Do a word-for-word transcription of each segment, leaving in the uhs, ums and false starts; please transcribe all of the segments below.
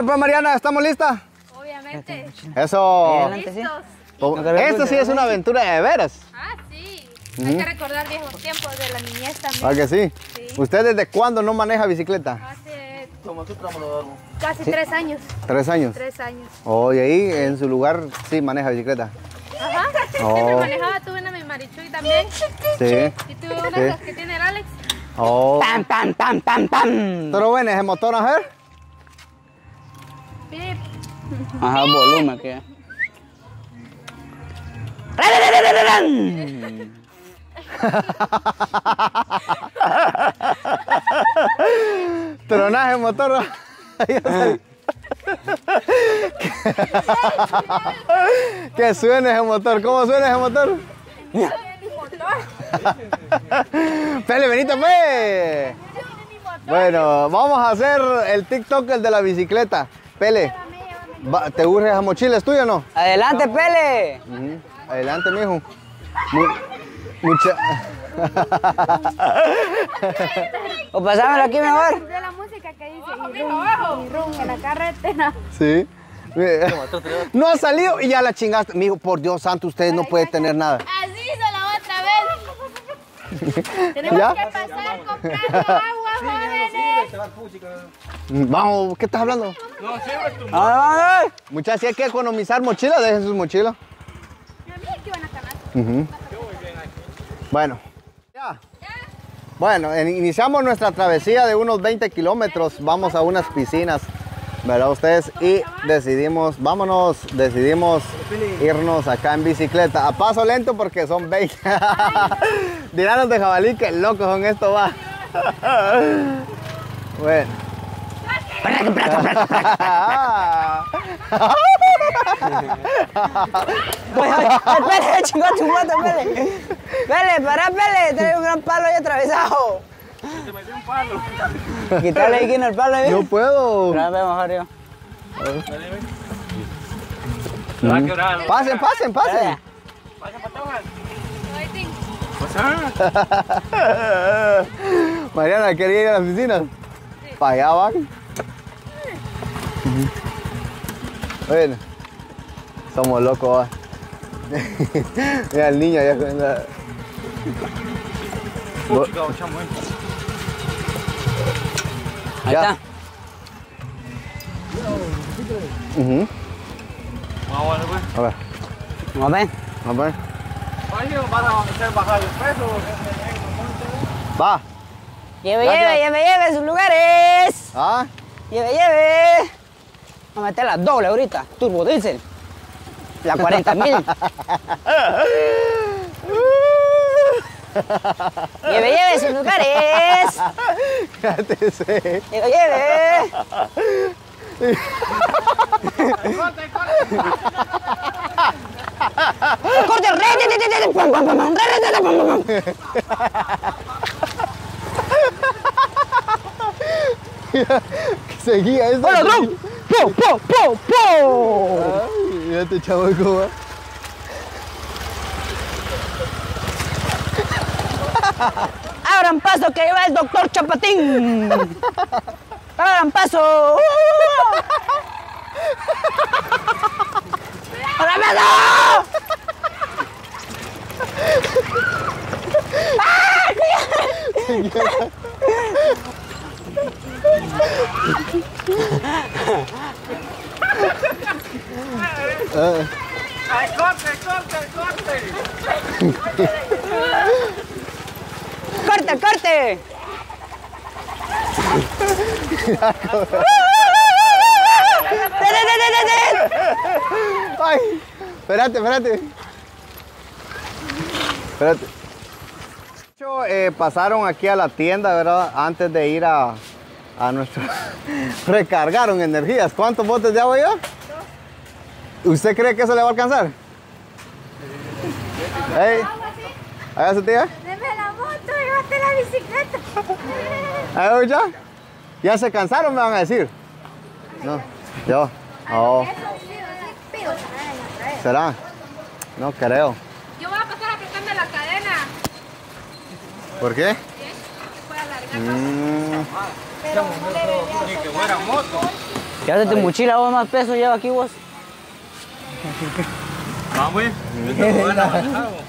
Pues Mariana, ¿estamos listas? Obviamente. Eso. ¿Listos? Oh, esto sí es una aventura de veras. Ah, sí. Uh-huh. Hay que recordar viejos tiempos de la niñez también. ¿Ah, que sí? Sí. ¿Usted desde cuándo no maneja bicicleta? Hace casi ¿Sí? tres años. ¿Tres años? Tres años. Oh, y ahí en su lugar sí maneja bicicleta. Ajá. Oh. Siempre manejaba, tuve una mi Marichuy también. Sí. Y tuve una de las que tiene el Alex. Oh. ¡Pam, pam, pam, pam, pam! ¿Pero bueno ese motor, a ver? Pip. Ajá, volumen que. Tronaje el motor. Que suene ese motor. ¿Cómo suena ese motor? Pele, venite, pues. Bueno, vamos a hacer el TikTok, el de la bicicleta. Pele, va, ¿te urge esa mochila? ¿Es tuya o no? Adelante, Pele. Uh-huh. Adelante, mijo. Mu mucha... O pasámelo aquí mejor. De la música que dice y rum, y rum en la carretera. Sí. No ha salido y ya la chingaste. Mijo, por Dios santo, ustedes no pueden tener nada. Así hizo la otra vez. Tenemos ¿Ya? que pasar comprando agua, jóvenes. Vamos, ¿qué estás hablando? No, ah, muchachos, si hay que economizar mochilas, dejen sus mochilas. Uh-huh. Bueno, ya. Bueno, iniciamos nuestra travesía de unos veinte kilómetros. Vamos a unas piscinas, ¿verdad ustedes? Y decidimos, vámonos, decidimos irnos acá en bicicleta. A paso lento porque son veinte. Tiranos de jabalí, que locos son estos, va. Bueno. Pele, chingó tu moto, Pele. Pele, pará, Pele, trae un gran palo ahí atravesado. Se metió un palo. Quítale ahí, el palo ahí. No puedo. Grave mejor yo. Se va a quebrar. Pasen, pasen, pasen. Pasen, patojas. Mariana, ¿quería ir a la oficina? Sí. Para allá van. Bueno, somos locos, ¿va? Mira el niño allá con la... Ahí está. Uh-huh. Vamos a ver, pues. A ver. Vamos a ver. Vamos a ver. Oye, ¿van a hacer bajar el peso? Va. Lleve, lleve, lleve, lleve sus lugares. Ah. Lleve, lleve. Vamos a meter la doble ahorita, turbo diesel. La cuarenta mil. Lleve, lleve sus lugares. Cállate. Lleve, lleve. Corte, re, seguía eso. ¡Hola, Drum! ¡Po, po, po, po! Ay, mira este chavo cómo va. ¡Abran paso que lleva el doctor Chapatín! ¡Abran paso! ¡Abran paso! ¡Ay, corte, corte, corte! ¡Corte, corte! ¡Ay! Espérate, espérate. Espérate. Eh, pasaron aquí a la tienda, ¿verdad? Antes de ir a, a nuestro... Recargaron energías. ¿Cuántos botes de agua yo? ¿Usted cree que eso le va a alcanzar? Hey, hágase, tía. Deme la moto y bate la bicicleta. A ver, ya. ¿Ya se cansaron, me van a decir? No, yo. Oh. ¿Será? No creo. Yo voy a pasar apretando la cadena. ¿Por qué? ¿Sí? Se puede alargar. Mm. Pero no debería Ni que fuera moto. Llévate tu mochila, vos más peso lleva aquí vos. Vamos, güey. Yo tengo ganas de bajar, vos.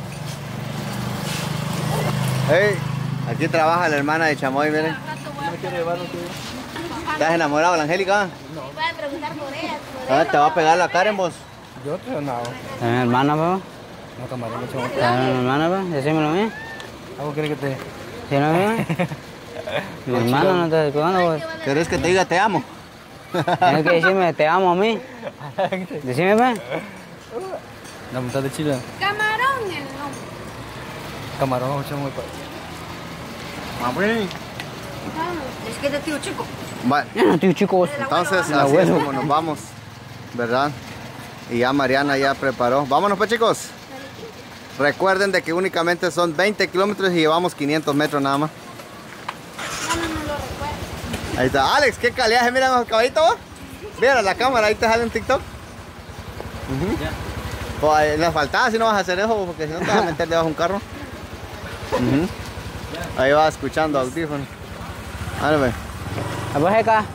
Hey, aquí trabaja la hermana de Chamoy, miren. ¿No me quiere llevar lo que yo? ¿Estás enamorado de la Angélica? Voy a preguntar por ella. Ah, ¿te va a pegar la Karen vos? Yo te no. ¿Es mi hermana, pa? No, camarón, no chavo. ¿Es mi hermana, pa? Decímelo a mí. ¿Algo quiere que te...? ¿Sí, no, mi Mi hermana no te descuidando, vos. ¿Querés que te diga te amo? Tienes que decirme, te amo a mí. Decime, pa. La mitad de Chile. Camarón el nombre. Camarón, no chavo, muy padre. Vamos, güey. Es que es de tío chico. Bueno, Ya no, tío, chicos. entonces El así es abuelo. como nos vamos, ¿verdad? Y ya Mariana ya preparó. Vámonos pues, chicos. Recuerden de que únicamente son veinte kilómetros y llevamos quinientos metros nada más. No, no, no lo recuerdo. Ahí está. Alex, qué calidad se miran los caballitos, ¿va? Mira la cámara, ahí te sale en TikTok. Uh-huh. Pues, ahí nos faltaba si no vas a hacer eso, porque si no te vas a meter debajo de un carro. Uh-huh. Ahí va escuchando audífonos. Ándale. ¿A vos acá?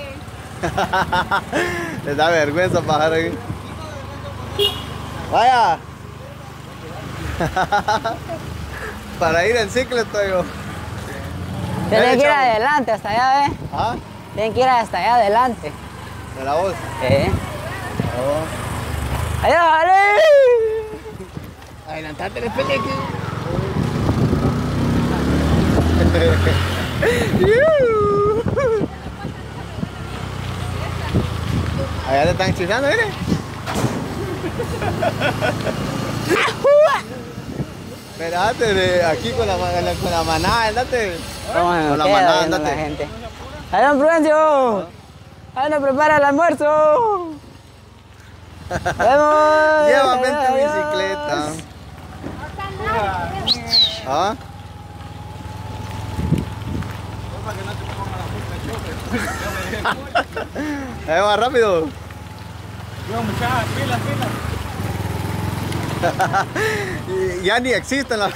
Les da vergüenza bajar aquí. Vaya. Para ir en ciclo estoy yo. Tienen que ir chavo. adelante hasta allá, ¿ves? ¿Ah? Tienen que ir hasta allá adelante. ¿De la voz? ¿Eh? Oh. ¡Ahí dale! Adelantate el peleque. Allá le están chiflando, mire. Espérate, de aquí con la, con la manada, andate. Vamos a Con la queda manada, viendo la andate. gente. ¡Ahí, don Prudencio! ¡Ahí nos prepara el almuerzo! ¡Vamos! Llévame en tu Adiós. bicicleta. ¿Ah? Ahí va rápido. Yo, muchachas, pilas, pilas. Y ya ni existen las.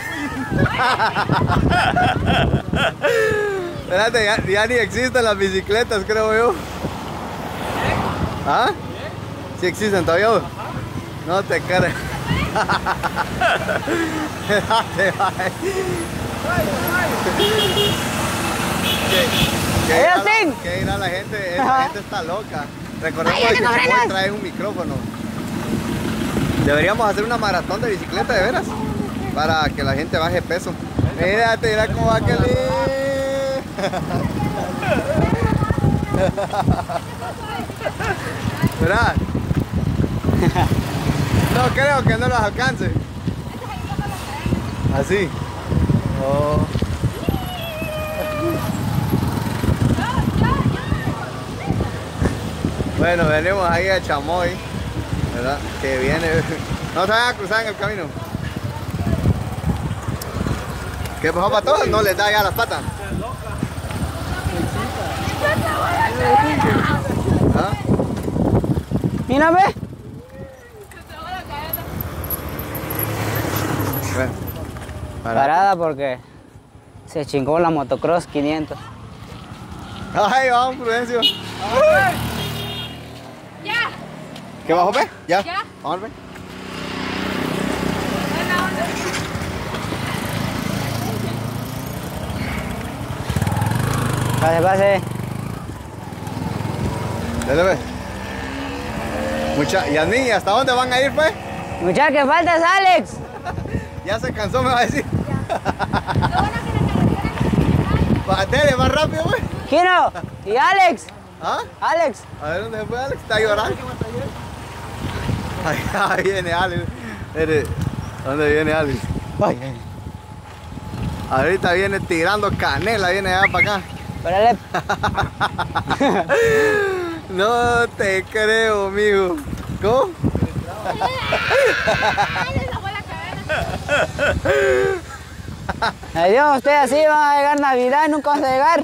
Espérate, ya, ya ni existen las bicicletas, creo yo. ¿Ah? Sí existen todavía. No te crees. Espérate, bye. ¿Qué, qué Ahí dirá lo la- tengo. qué dirá la gente? Esa Ajá. gente está loca. Recordemos Ay, que no frenas. Chamoy trae un micrófono. Deberíamos hacer una maratón de bicicleta, de veras. Para que la gente baje peso. Mírate, mira cómo va aquel. ¿Verdad? No creo que no los alcance. Así. Oh. Bueno, venimos ahí a Chamoy, ¿verdad? Que viene. No se vayan a cruzar en el camino. ¿Qué pasó para todos? No les da ya las patas. ¿Ah? Mira, ve. Bueno, para. Parada porque se chingó la motocross quinientos. Ay, vamos, Prudencio. Ya. ¿Qué bajó, ve? ¿Ya? Ya. Vamos, ve. Buena onda. Pase, pase. Dale, ve. Mucha... ¿Y a mí? ¿Hasta dónde van a ir, pues? Muchacha, que faltas, Alex. Ya se cansó, me va a decir. Lo bueno que la carretera Dale, más rápido, pues. Kino. ¿Y Alex? ¿Ah? Alex. A ver dónde se fue Alex, está llorando. Ahí, ahí viene Alex. Mire, ¿dónde viene Alex? Ay. Ahorita viene tirando canela, viene allá para acá. Órale. No te creo, amigo. ¿Cómo? Ay, le sacó la cabeza. Adiós, ustedes así van a llegar Navidad y nunca van a llegar.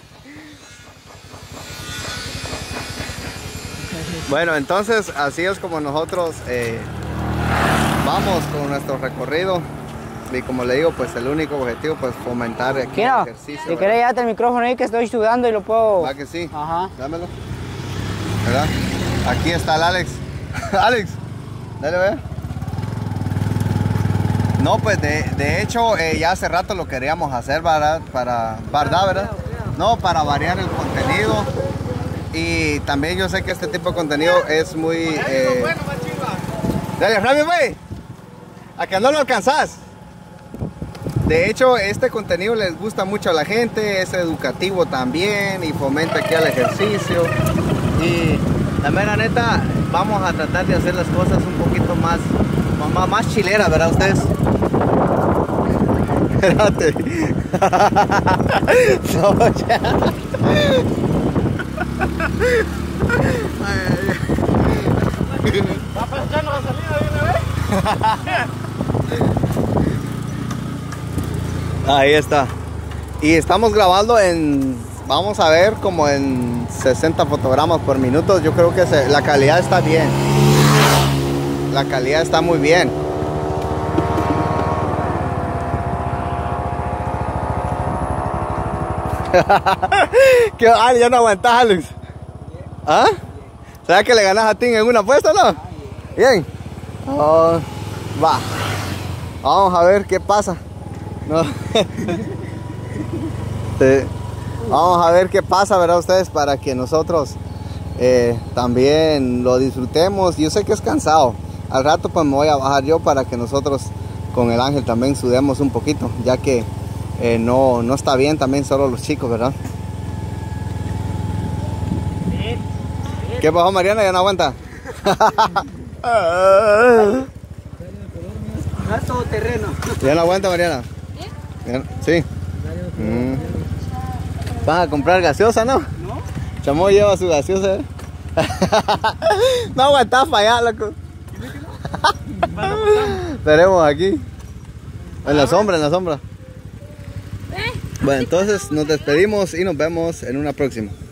Bueno, entonces así es como nosotros eh, vamos con nuestro recorrido. Y como le digo, pues el único objetivo pues fomentar aquí el Kino, ejercicio. si ¿verdad? quieres llevarte el micrófono ahí que estoy sudando y lo puedo... ¿Va que sí? Ajá. Dámelo. ¿verdad? Aquí está el Alex. Alex, dale, ve. No, pues de, de hecho eh, ya hace rato lo queríamos hacer, ¿verdad? Para, ¿verdad, verdad? No, para variar el contenido. Y también yo sé que este tipo de contenido es muy... Eh... Dale, Flavio, güey. A que no lo alcanzás. De hecho, este contenido les gusta mucho a la gente, es educativo también y fomenta aquí el ejercicio. Y la mera neta, vamos a tratar de hacer las cosas un poquito más, más, más chileras, ¿verdad ustedes? Espérate. No, ya. ¿Va pensando la salida de una vez? Ahí está. Y estamos grabando en, vamos a ver, como en sesenta fotogramas por minuto. Yo creo que se, la calidad está bien. La calidad está muy bien. ¿Qué? Ah, ya no aguantás, Alex. ¿Ah? ¿Sabes que le ganas a Tim en una apuesta, no? Bien. Oh, va. Vamos a ver qué pasa. No. Sí. Vamos a ver qué pasa, ¿verdad? Ustedes, para que nosotros eh, también lo disfrutemos. Yo sé que es cansado. Al rato pues me voy a bajar yo para que nosotros con el Ángel también sudemos un poquito, ya que eh, no, no está bien también solo los chicos, ¿verdad? ¿Qué pasó, Mariana? ¿Ya no aguanta? Es todo terreno. ¿Ya no aguanta, Mariana? ¿Ya? Sí. Mm. ¿Vas a comprar gaseosa, no? No. Chamoy lleva su gaseosa. ¿Eh? No aguantás para allá, loco. Esperemos aquí. En la sombra, en la sombra. Bueno, entonces nos despedimos y nos vemos en una próxima.